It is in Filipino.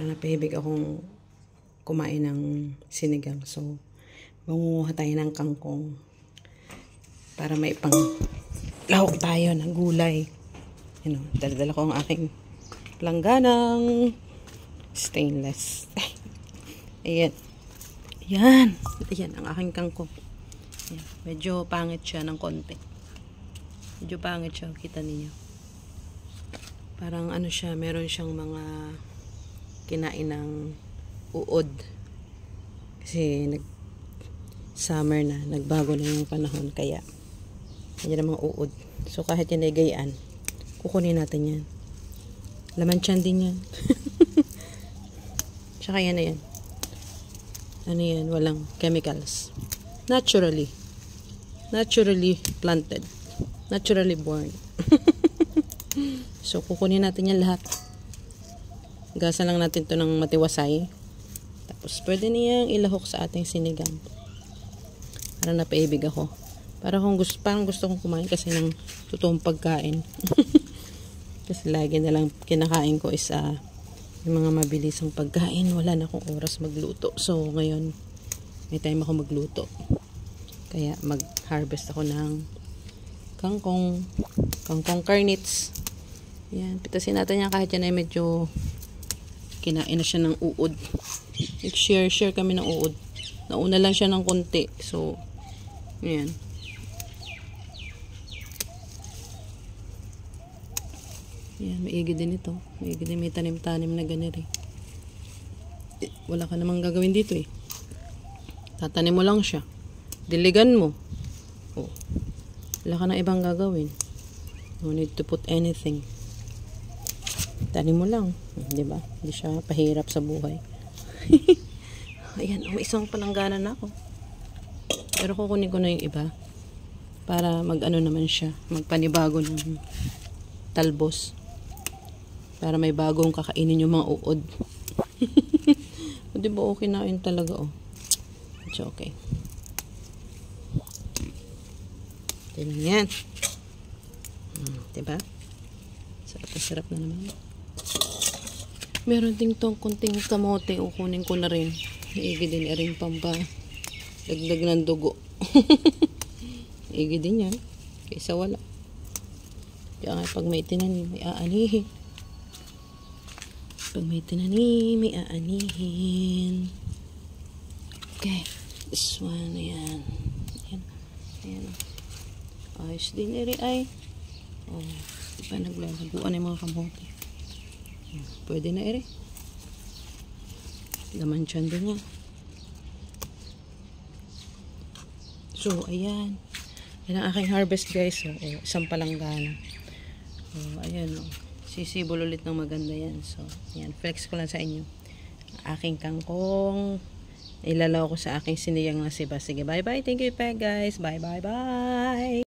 napahibig akong kumain ng sinigang. So, mangunguha tayo ng kangkong para may pang lahok tayo ng gulay. Dala-dala ko ang aking langganang stainless. Ayan. Ayan. Ayan ang aking kangkong. Ayan. Medyo pangit siya ng konti. Medyo pangit siya. Kita niyo. Parang ano siya, meron siyang mga kinain ng uod. Kasi summer na, nagbago na yung panahon. Kaya, yan ang mga uod. So, kahit yan ay gayaan, kukunin natin yan. Laman tiyan din yan. Tsaka yan na yan. Ano yan? Walang chemicals. Naturally planted. Naturally born. So, kukunin natin yan lahat. Gasan lang natin to ng matiwasay. Tapos, pwede niyang ilahok sa ating sinigang. Parang napaibig ako. Parang gusto kong kumain kasi ng totoong pagkain. Kasi lagi na lang kinakain ko is yung mga mabilisang pagkain. Wala na akong oras magluto. So, ngayon, may time ako magluto. Kaya, mag-harvest ako ng kangkong carnets. Yan, pitasin natin yan kahit yan ay medyo kinain na siya ng uod. Share kami ng uod. Nauna lang siya ng konti. So, yan. Yan, maigi din ito. Maigi din, may tanim-tanim na ganito eh. Wala ka namang gagawin dito eh. Tatanim mo lang siya. Diligan mo. Oh. Wala ka na ibang gagawin. No need to put anything. Tanim mo lang. Diba? Hindi siya pahirap sa buhay. Ayan. May isang palangganan na ako. Pero kukunin ko na yung iba. Para mag-ano naman siya. Magpanibago ng talbos. Para may bagong kakainin yung mga uod. Diba okay na yun talaga oh. It's okay. Tingnan yan. Diba? Sarap na naman. Meron ding tong kunting kamote. Kukunin ko na rin. Iigi din rin pamba. Dagdag ng dugo. Iigi din yan. Kaysa wala. Kaya nga pag may tinanim, may aanihin. Pag may tinanim, may aanihin. Okay. This one, ayan. Ayan. Ayan. Ayos din eri ay. Oh, di ba naglalaguan yung mga kamote. Pwede na eri. Laman tiyan din yan. So, ayan. Yan ang aking harvest guys. So, isang palanggana. So, ayan o. Sisibol ulit ng maganda yan. So, ayan. Flex ko lang sa inyo. Aking kangkong. Ilalaw ko sa aking sinigang na siba. Sige, bye-bye. Thank you pa guys. Bye-bye-bye.